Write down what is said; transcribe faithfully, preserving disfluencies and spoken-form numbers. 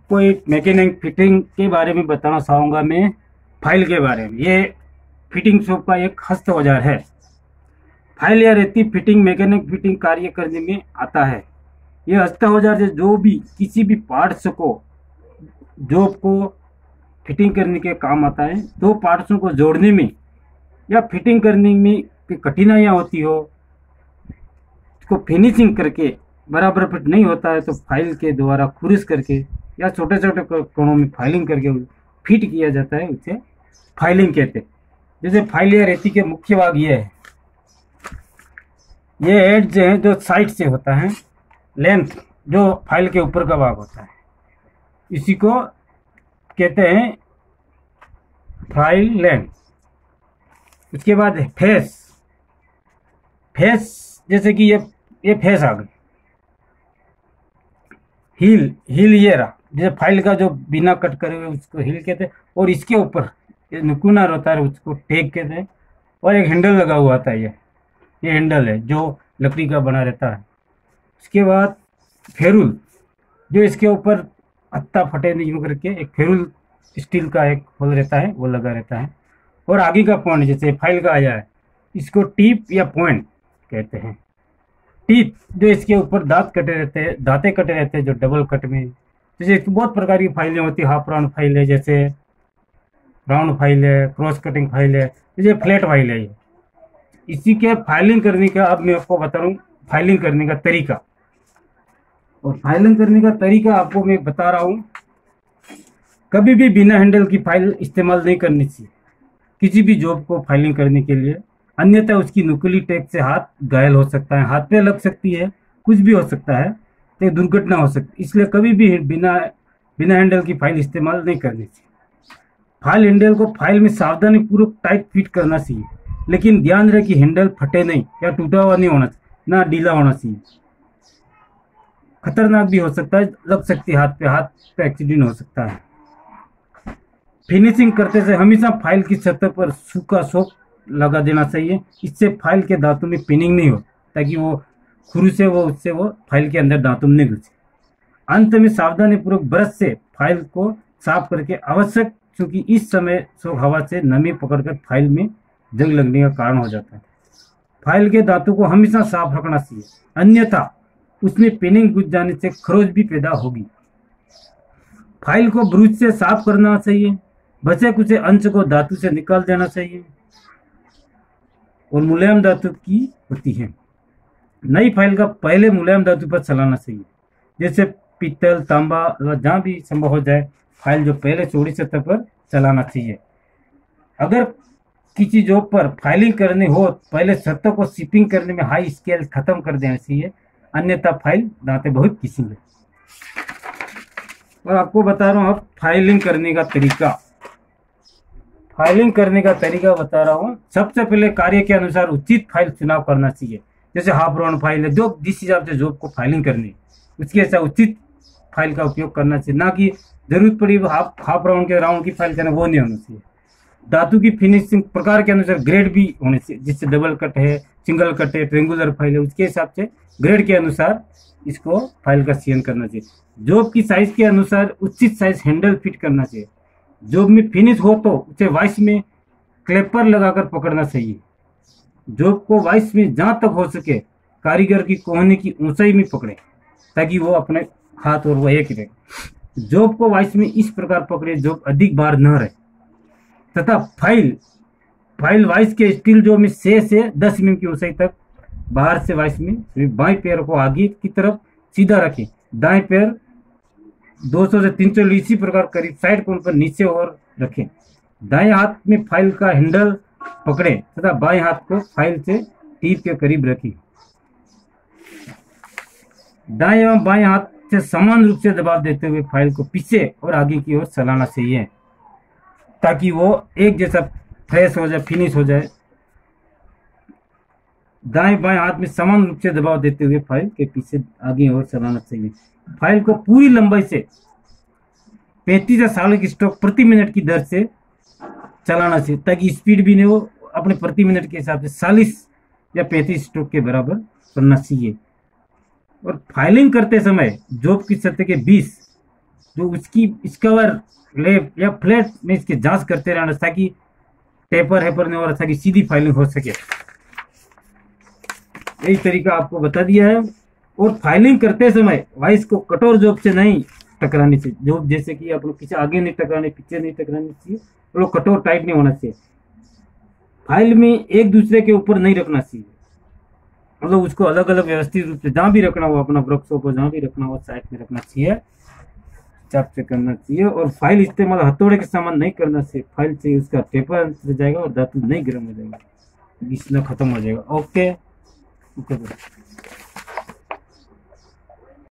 आपको एक mechanic fitting के बारे में बताना चाहूँगा मैं, फाइल के बारे में। ये फिटिंग शॉप का एक हस्त औजार है। फाइल या रेती फिटिंग मैकेनिक फिटिंग कार्य करने में आता है। ये हस्त औजार जो भी किसी भी पार्ट्स को जॉब को फिटिंग करने के काम आता है। दो पार्ट्सों को जोड़ने में या फिटिंग करने में कठिनाइयाँ होती हो, इसको फिनिशिंग करके बराबर फिट नहीं होता है तो फाइल के द्वारा खुरिस करके या छोटे छोटे कोणों में फाइलिंग करके फिट किया जाता है, उसे फाइलिंग कहते हैं। जैसे फाइल या रेती के मुख्य भाग ये है, ये एड्ज है जो साइड से होता है, लेंथ जो फाइल के ऊपर का भाग होता है, इसी को कहते हैं फाइल लेंथ। उसके बाद फेस, फेस जैसे कि ये ये फेस आ गई। हील, हील ये रहा, जैसे फाइल का जो बिना कट करे हुए उसको हील कहते हैं। और इसके ऊपर ये नुकुनार होता है, उसको टेक कहते हैं। और एक हैंडल लगा हुआ था, ये ये हैंडल है जो लकड़ी का बना रहता है। उसके बाद फेरुल, जो इसके ऊपर हत्ता फटे नहीं करके एक फेरुल स्टील का एक होल रहता है, वो लगा रहता है। और आगे का पॉइंट जैसे फाइल का आया है, इसको टिप या पॉइंट कहते हैं। टीथ, जो इसके ऊपर दांत कटे रहते हैं, दांतें कटे रहते हैं जो डबल कट में, जैसे बहुत प्रकार की फाइलें होती है। हाफ राउंड फाइल है, जैसे राउंड फाइल है, क्रॉस कटिंग फाइल है, जैसे फ्लैट फाइल है। ये इसी के फाइलिंग करने का अब मैं आपको बता रहा हूँ, फाइलिंग करने का तरीका। और फाइलिंग करने का तरीका आपको मैं बता रहा हूँ, कभी भी बिना हैंडल की फाइल इस्तेमाल नहीं करनी चाहिए किसी भी जॉब को फाइलिंग करने के लिए, अन्यथा उसकी नुकीली टेप से हाथ घायल हो सकता है, हाथ पे लग सकती है, कुछ भी हो सकता है, तो दुर्घटना हो सकती है। इसलिए कभी भी बिना बिना हैंडल की फाइल इस्तेमाल नहीं करनी चाहिए। फाइल हैंडल को फाइल में सावधानी पूर्वक टाइट फिट करना चाहिए, लेकिन ध्यान रहे कि हैंडल फटे नहीं या टूटा हुआ नहीं होना चाहिए, ना ढीला होना चाहिए। खतरनाक भी हो सकता है, लग सकती है हाथ पे, हाथ पे एक्सीडेंट हो सकता है। फिनिशिंग करते समय हमेशा फाइल की सतह पर सूखा सोप लगा देना चाहिए, इससे फाइल के दांतों में पिनिंग नहीं हो, ताकि वो खुर से वो उससे वो फाइल के अंदर दांतों में नहीं घुसे। अंत में सावधानी पूर्वक ब्रश से फाइल को साफ करके आवश्यक, क्योंकि इस समय सो हवा से नमी पकड़कर फाइल में जंग लगने का कारण हो जाता है। फाइल के दांतों को हमेशा साफ रखना चाहिए, अन्यथा उसमें पिनिंग घुस जाने से खरोच भी पैदा होगी। फाइल को ब्रश से साफ करना चाहिए, बचे कुछ अंश को धातु से निकाल देना चाहिए और मुलायम धातु की होती है। नई फाइल का पहले मुलायम धातु पर चलाना चाहिए, जैसे पीतल, तांबा, जहाँ भी संभव हो जाए फाइल जो पहले चौड़ी सतह पर चलाना चाहिए। अगर किसी जॉब पर फाइलिंग करनी हो, पहले सतह को शिपिंग करने में हाई स्केल खत्म कर देना चाहिए, अन्यथा फाइल दांतें बहुत किसेंगे। और आपको बता रहा हूँ अब फाइलिंग करने का तरीका। फाइलिंग करने का तरीका बता रहा हूँ। सबसे पहले कार्य के अनुसार उचित फाइल चुनाव करना चाहिए। जैसे हाफ राउंड फाइल है, जो जिस हिसाब से जॉब को फाइलिंग करनी है उसके ऐसा उचित फाइल का उपयोग करना चाहिए, ना कि जरूरत पड़ी हाफ हाफ राउंड के राउंड की फाइल करना, वो नहीं होना चाहिए। धातु की फिनिशिंग प्रकार के अनुसार ग्रेड भी होने चाहिए, जिससे डबल कट है, सिंगल कट है, ट्रेंगुलर फाइल है, उसके हिसाब से ग्रेड के अनुसार इसको फाइल का चयन करना चाहिए। जॉब की साइज के अनुसार उचित साइज हैंडल फिट करना चाहिए। जॉब में फिनिश हो तो उसे वाइस में क्लेपर लगाकर पकड़ना चाहिए। जॉब को वाइस में जहां तक हो सके कारीगर की कोहनी की ऊंचाई में पकड़े, ताकि वो अपने हाथ और वो एक ही रहे। जॉब को वाइस में इस प्रकार पकड़े जॉब अधिक बार न रहे, तथा फाइल फाइल वाइस के स्टील जॉब में छह से दस मिमी की ऊंचाई तक बाहर से वाइस में बाएं पैर को आगे की तरफ सीधा रखें, दाएं पैर दो सौ से तीन सौ इसी प्रकार करीब साइड कोण पर नीचे और रखें। दाएं हाथ में फाइल का हैंडल पकड़े तथा बाएं हाथ को फाइल से टीप के करीब रखें। दाएं एवं बाएं हाथ से समान रूप से दबाव देते हुए फाइल को पीछे और आगे की ओर चलाना चाहिए, ताकि वो एक जैसा फ्रेश हो जाए, फिनिश हो जाए। दाएं बाएं हाथ में समान रूप से दबाव देते हुए फाइल के पीछे आगे और चलाना चाहिए। फाइल को पूरी लंबाई से पैंतीस या चालीस स्ट्रोक प्रति मिनट की दर से चलाना चाहिए, ताकि स्पीड भी नहीं हो, अपने प्रति मिनट के हिसाब से चालीस या पैंतीस स्ट्रोक के बराबर करना चाहिए। और फाइलिंग करते समय जॉब की सतह के बीच जो उसकी स्कवर लेप या फ्लैट में इसकी जांच करते रहना ताकि टेपर हेपर नहीं हो रहा, ताकि सीधी फाइलिंग हो सके। यही तरीका आपको बता दिया है। और फाइलिंग करते समय वाइस को कटोर जॉब से नहीं टकरानी चाहिए। जॉब जैसे कि आप लोग पीछे आगे नहीं टकराने, पीछे नहीं टकरानी चाहिए, वो लोग कटोर टाइट नहीं होना चाहिए। फाइल में एक दूसरे के ऊपर नहीं रखना चाहिए, मतलब उसको अलग अलग व्यवस्थित रूप से जहाँ भी रखना हो, अपना वर्कशॉप हो जहाँ भी रखना हो साइड में रखना चाहिए, चाप से करना चाहिए। और फाइल इस्तेमाल हथौड़े के सामान नहीं करना चाहिए। फाइल से उसका पेपर अंदर जाएगा और धातु नहीं गर्म हो जाएगा, घिसना खत्म हो जाएगा। Okay okay.